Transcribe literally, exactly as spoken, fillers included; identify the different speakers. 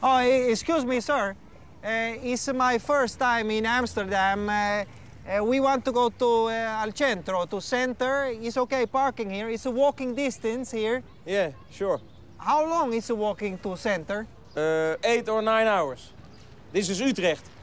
Speaker 1: Oh, excuse me, sir. Uh, it's my first time in Amsterdam. Uh, uh, we want to go to uh, Al Centro, to center. It's okay parking here. It's a walking distance here.
Speaker 2: Yeah, sure.
Speaker 1: How long is it walking to center?
Speaker 2: Uh, eight or nine hours. This is Utrecht.